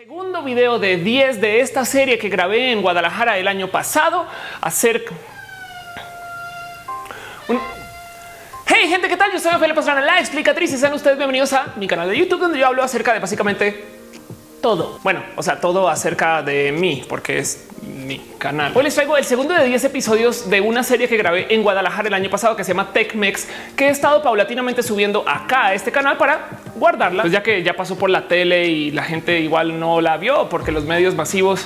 Segundo video de 10 de esta serie que grabé en Guadalajara el año pasado acerca... Hey gente, ¿qué tal? Yo soy Ophelia Pastrana, la explicatriz, y sean ustedes bienvenidos a mi canal de YouTube, donde yo hablo acerca de básicamente todo. Bueno, o sea, todo acerca de mí, porque es mi canal. Hoy les traigo el segundo de 10 episodios de una serie que grabé en Guadalajara el año pasado que se llama TechMex, que he estado paulatinamente subiendo acá a este canal para guardarla, pues ya que ya pasó por la tele y la gente igual no la vio porque los medios masivos.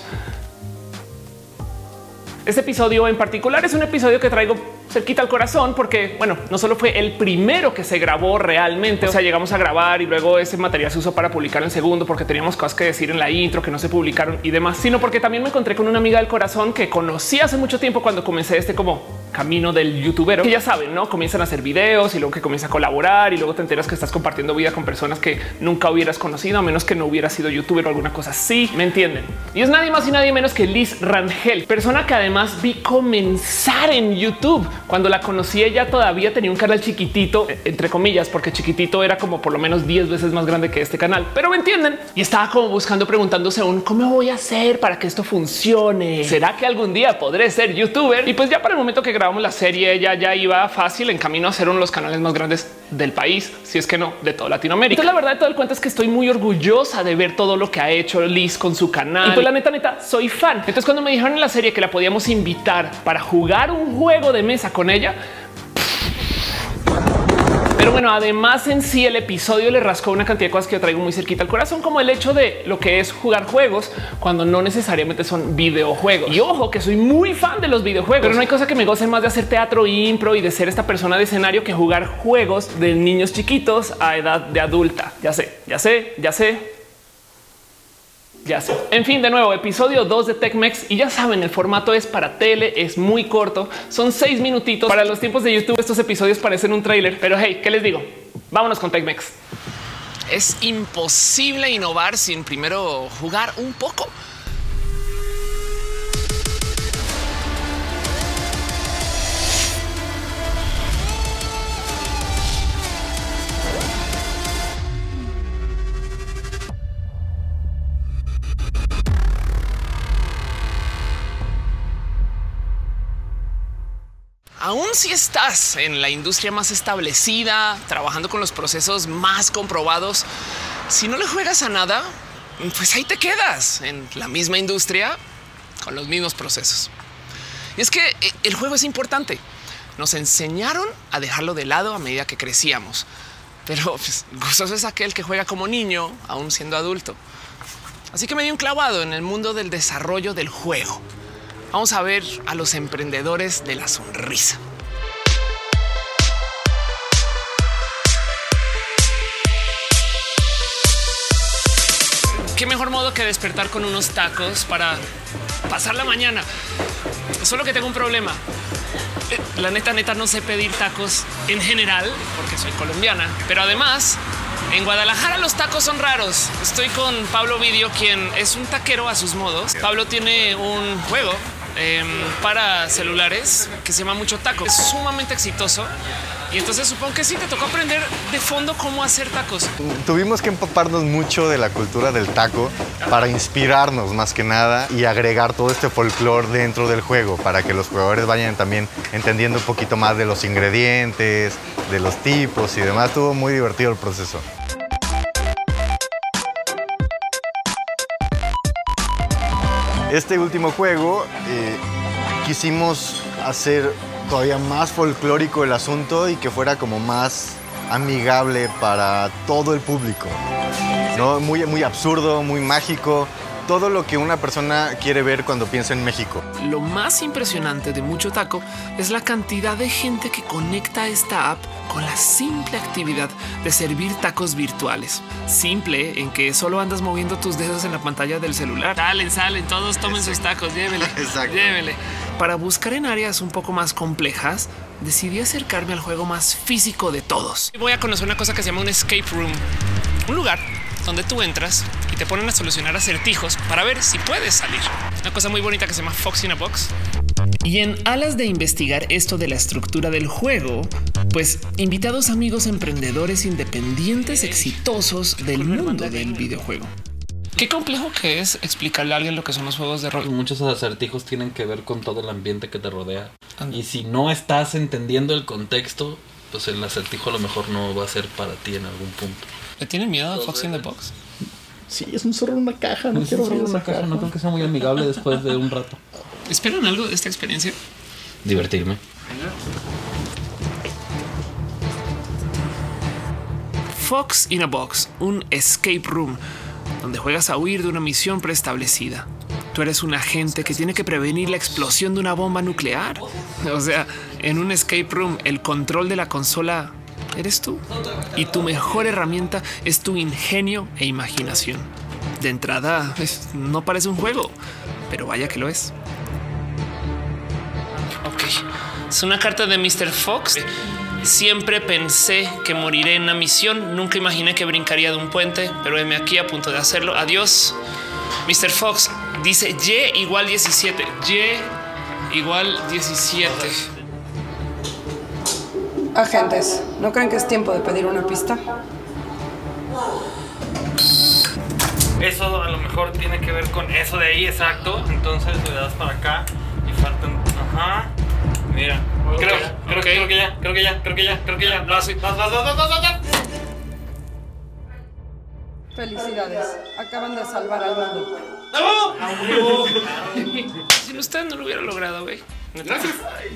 Este episodio en particular es un episodio que traigo cerquita al corazón porque, bueno, no solo fue el primero que se grabó realmente, o sea, llegamos a grabar y luego ese material se usó para publicar en segundo porque teníamos cosas que decir en la intro que no se publicaron y demás, sino porque también me encontré con una amiga del corazón que conocí hace mucho tiempo cuando comencé este como camino del youtubero, que ya saben, no comienzan a hacer videos y luego que comienza a colaborar y luego te enteras que estás compartiendo vida con personas que nunca hubieras conocido a menos que no hubieras sido youtuber o alguna cosa así. Me entienden. Y es nadie más y nadie menos que Liz Rangel, persona que además vi comenzar en YouTube. Cuando la conocí, ella todavía tenía un canal chiquitito, entre comillas, porque chiquitito era como por lo menos 10 veces más grande que este canal, pero me entienden. Y estaba como buscando, preguntándose aún cómo voy a hacer para que esto funcione. ¿Será que algún día podré ser youtuber? Y pues ya para el momento que grabamos la serie, ella ya iba fácil en camino a ser uno de los canales más grandes del país, si es que no de toda Latinoamérica. Entonces, la verdad de todo el cuento es que estoy muy orgullosa de ver todo lo que ha hecho Liz con su canal. Y pues la neta, soy fan. Entonces, cuando me dijeron en la serie que la podíamos invitar para jugar un juego de mesa con ella, pero bueno, además en sí el episodio le rascó una cantidad de cosas que yo traigo muy cerquita al corazón, como el hecho de lo que es jugar juegos cuando no necesariamente son videojuegos. Y ojo que soy muy fan de los videojuegos, pero no hay cosa que me goce más de hacer teatro, impro y de ser esta persona de escenario que jugar juegos de niños chiquitos a edad de adulta. Ya sé. En fin, de nuevo, episodio 2 de TechMex. Y ya saben, el formato es para tele, es muy corto, son 6 minutitos. Para los tiempos de YouTube, estos episodios parecen un tráiler, pero hey, ¿qué les digo? Vámonos con TechMex. Es imposible innovar sin primero jugar un poco. Aún si estás en la industria más establecida, trabajando con los procesos más comprobados, si no le juegas a nada, pues ahí te quedas en la misma industria con los mismos procesos. Y es que el juego es importante. Nos enseñaron a dejarlo de lado a medida que crecíamos, pero pues, gozoso es aquel que juega como niño aún siendo adulto. Así que me di un clavado en el mundo del desarrollo del juego. Vamos a ver a los emprendedores de la sonrisa. ¿Qué mejor modo que despertar con unos tacos para pasar la mañana? Solo que tengo un problema. La neta no sé pedir tacos en general porque soy colombiana, pero además en Guadalajara los tacos son raros. Estoy con Pablo Video, quien es un taquero a sus modos. Pablo tiene un juego para celulares que se llama Mucho Taco. Es sumamente exitoso y entonces supongo que sí te tocó aprender de fondo cómo hacer tacos. Tuvimos que empaparnos mucho de la cultura del taco para inspirarnos más que nada y agregar todo este folclore dentro del juego para que los jugadores vayan también entendiendo un poquito más de los ingredientes, de los tipos y demás. Estuvo muy divertido el proceso. Este último juego quisimos hacer todavía más folclórico el asunto y que fuera como más amigable para todo el público, ¿no? Muy absurdo, muy mágico. Todo lo que una persona quiere ver cuando piensa en México. Lo más impresionante de Mucho Taco es la cantidad de gente que conecta esta app con la simple actividad de servir tacos virtuales. Simple en que solo andas moviendo tus dedos en la pantalla del celular. Salen, todos tomen sus tacos, llévele. Exacto. Llévele. Para buscar en áreas un poco más complejas, decidí acercarme al juego más físico de todos. Voy a conocer una cosa que se llama un escape room. Un lugar donde tú entras y te ponen a solucionar acertijos para ver si puedes salir. Una cosa muy bonita que se llama Fox in a Box. Y en alas de investigar esto de la estructura del juego, pues invité a dos amigos emprendedores independientes exitosos del mundo del videojuego. Qué complejo que es explicarle a alguien lo que son los juegos de rol. Muchos acertijos tienen que ver con todo el ambiente que te rodea. Y si no estás entendiendo el contexto, pues el acertijo a lo mejor no va a ser para ti en algún punto. ¿Le tienen miedo a Fox in the Box? Sí, es un zorro en una caja. No quiero abrir una caja. No creo que sea muy amigable después de un rato. ¿Esperan algo de esta experiencia? Divertirme. Fox in a Box, un escape room donde juegas a huir de una misión preestablecida. Tú eres un agente que tiene que prevenir la explosión de una bomba nuclear. O sea, en un escape room, el control de la consola eres tú. Y tu mejor herramienta es tu ingenio e imaginación. De entrada, no parece un juego, pero vaya que lo es. Ok, es una carta de Mr. Fox. Siempre pensé que moriré en una misión. Nunca imaginé que brincaría de un puente, pero heme aquí a punto de hacerlo. Adiós, Mr. Fox. Dice Y igual 17. Y igual 17. Agentes, ¿no creen que es tiempo de pedir una pista? Eso a lo mejor tiene que ver con eso de ahí, exacto. Entonces le das para acá y faltan. Ajá. Mira. Creo que ya. Vas. Felicidades, acaban de salvar al mundo. Sin usted no lo hubiera logrado, güey. Gracias.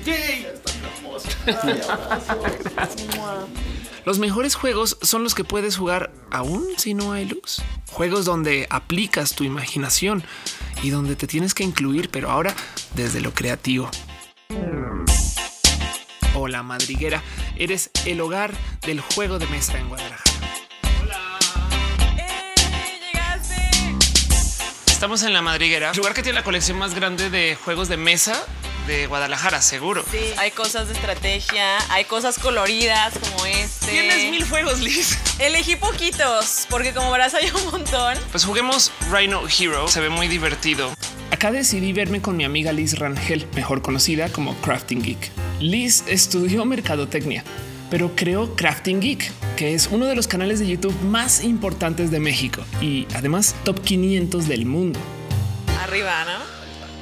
Los mejores juegos son los que puedes jugar aún si no hay luz. Juegos donde aplicas tu imaginación y donde te tienes que incluir, pero ahora desde lo creativo. Hola, madriguera. Eres el hogar del juego de mesa en Guadalajara. Hola. ¡Llegaste! Estamos en la madriguera, lugar que tiene la colección más grande de juegos de mesa de Guadalajara, seguro. Sí, hay cosas de estrategia, hay cosas coloridas como este. Tienes 1000 juegos, Liz. Elegí poquitos, porque como verás hay un montón. Pues juguemos Rhino Hero, se ve muy divertido. Acá decidí verme con mi amiga Liz Rangel, mejor conocida como Crafting Geek. Liz estudió mercadotecnia, pero creó Crafting Geek, que es uno de los canales de YouTube más importantes de México y además top 500 del mundo. Arriba, ¿no?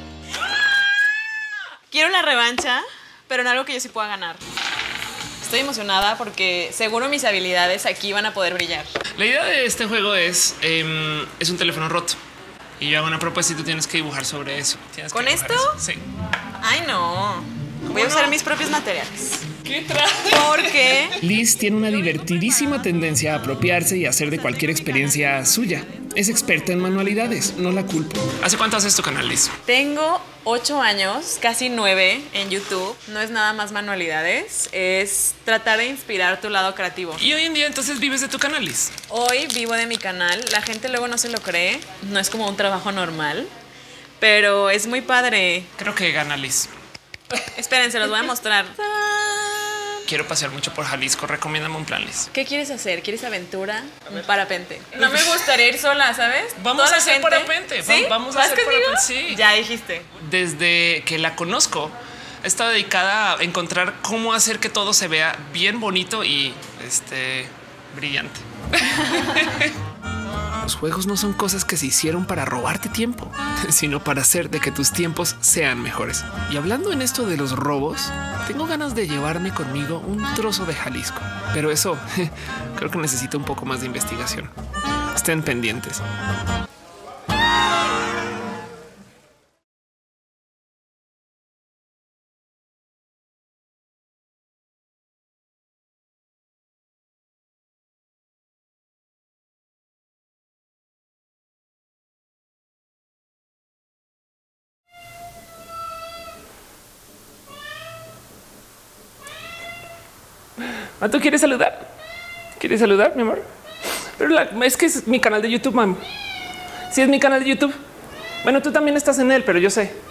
Quiero la revancha, pero en algo que yo sí pueda ganar. Estoy emocionada porque seguro mis habilidades aquí van a poder brillar. La idea de este juego es un teléfono roto y yo hago una propuesta y tú tienes que dibujar sobre eso. ¿Con esto? Eso. Sí. Ay, no. Voy a usar mis propios materiales. ¿Qué traes? Porque Liz tiene una divertidísima tendencia a apropiarse y hacer de cualquier experiencia suya. Es experta en manualidades, no la culpo. ¿Hace cuánto haces tu canal, Liz? tengo 8 años, casi 9 en YouTube. No es nada más manualidades, es tratar de inspirar tu lado creativo. Y hoy en día entonces vives de tu canal, Liz. Hoy vivo de mi canal, la gente luego no se lo cree, no es como un trabajo normal, pero es muy padre. Creo que gana Liz. Esperen, se los voy a mostrar. Quiero pasear mucho por Jalisco. Recomiéndame un plan, Liz. ¿Qué quieres hacer? ¿Quieres aventura? Un parapente. No me gustaría ir sola, ¿sabes? Vamos Toda a hacer gente- parapente. ¿Sí? Vamos a ¿Vas hacer conmigo? parapente. Sí. Ya dijiste. Desde que la conozco, he estado dedicada a encontrar cómo hacer que todo se vea bien bonito y brillante. Los juegos no son cosas que se hicieron para robarte tiempo, sino para hacer de que tus tiempos sean mejores. Y hablando en esto de los robos, tengo ganas de llevarme conmigo un trozo de Jalisco, pero eso creo que necesito un poco más de investigación. Estén pendientes. ¿Tú quieres saludar? ¿Quieres saludar, mi amor? Pero es que es mi canal de YouTube, mam. Sí, es mi canal de YouTube. Bueno, tú también estás en él, pero yo sé.